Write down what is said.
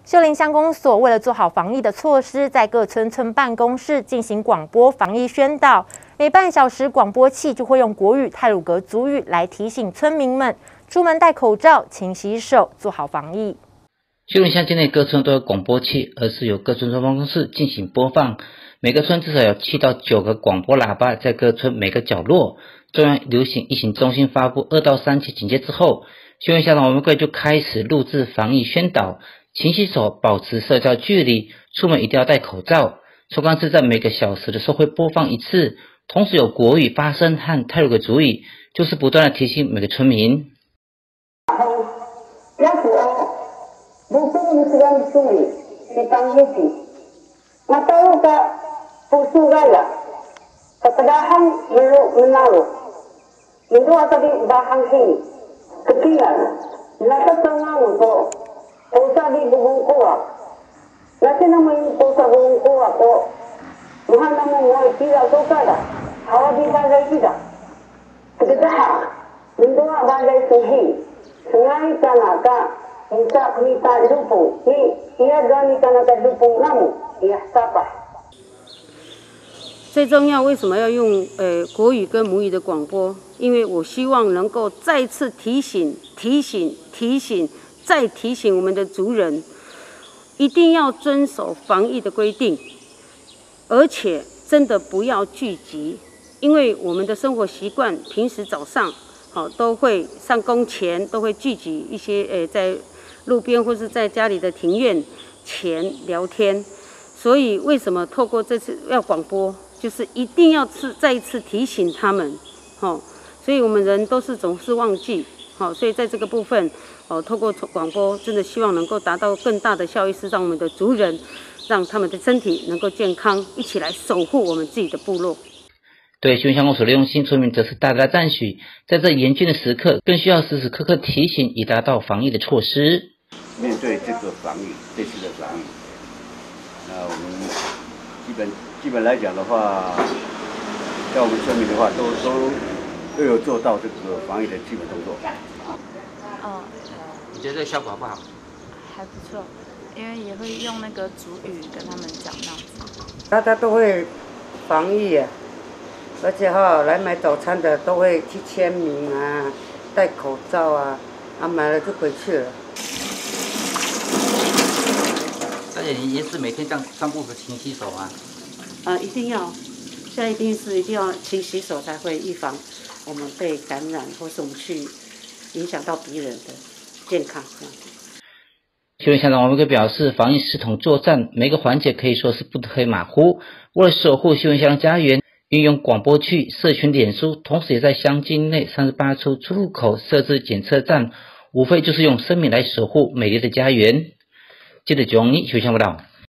秀林乡公所为了做好防疫的措施，在各村村办公室进行广播防疫宣导，每半小时广播器就会用国语、太鲁阁族语来提醒村民们出门戴口罩、勤洗手，做好防疫。 秀林乡境内各村都有广播器，而是由各村村办公室进行播放。每个村至少有7到9个广播喇叭，在各村每个角落。中央流行疫情中心发布2到3级警戒之后，秀林乡长王文贵就开始录制防疫宣导，勤洗手，保持社交距离，出门一定要戴口罩。抽干次在每个小时的时候会播放一次，同时有国语发声和太鲁阁族语，就是不断的提醒每个村民。 Kepedahan belum menaruh. Itu tadi bahan sini. Ketinggalan. Nasa tengah untuk usah di bubung kuat. Nasa namanya usah bubung kuat kok. Tuhan nama mulai tidak suka dah. Hawa di bagai tidak. Kepedahan. Bentuk bagai suhi. Sengai kanaka. Minta kita dupung. Ni ia gani kanaka dupung namu. Ia sabar. 最重要，为什么要用国语跟母语的广播？因为我希望能够再次提醒，再提醒我们的族人，一定要遵守防疫的规定，而且真的不要聚集，因为我们的生活习惯，平时早上都会上工前都会聚集一些在路边或是在家里的庭院前聊天，所以为什么透过这次要广播？就是一定要再一次提醒他们，所以我们人都是总是忘记，所以在这个部分，透过广播，真的希望能够达到更大的效益，是让我们的族人，让他们的身体能够健康，一起来守护我们自己的部落。 对秀林乡公所的用心，村民则是大大赞许，在这严峻的时刻，更需要时时刻刻提醒，以达到防疫的措施。 面对这个防疫，这次的防疫，那我们基本来讲的话，在我们村民的话，都有做到这个防疫的基本动作。 你觉得这个效果好不好？ 还不错，因为也会用那个族语跟他们讲那样子。 大家都会防疫啊，而且来买早餐的都会去签名啊，戴口罩啊，买了就回去了。 大姐，你也是每天这样散步和勤洗手啊？ 一定要，现在一定要勤洗手，才会预防我们被感染，或是我们去影响到别人的健康。 秀林乡长王文贵表示，防疫系统作战，每个环节可以说是不可以马虎。为了守护秀林乡家园，运用广播器、社群脸书，同时也在乡境内38处出入口设置检测站，无非就是用生命来守护美丽的家园。记者912秀林乡报道。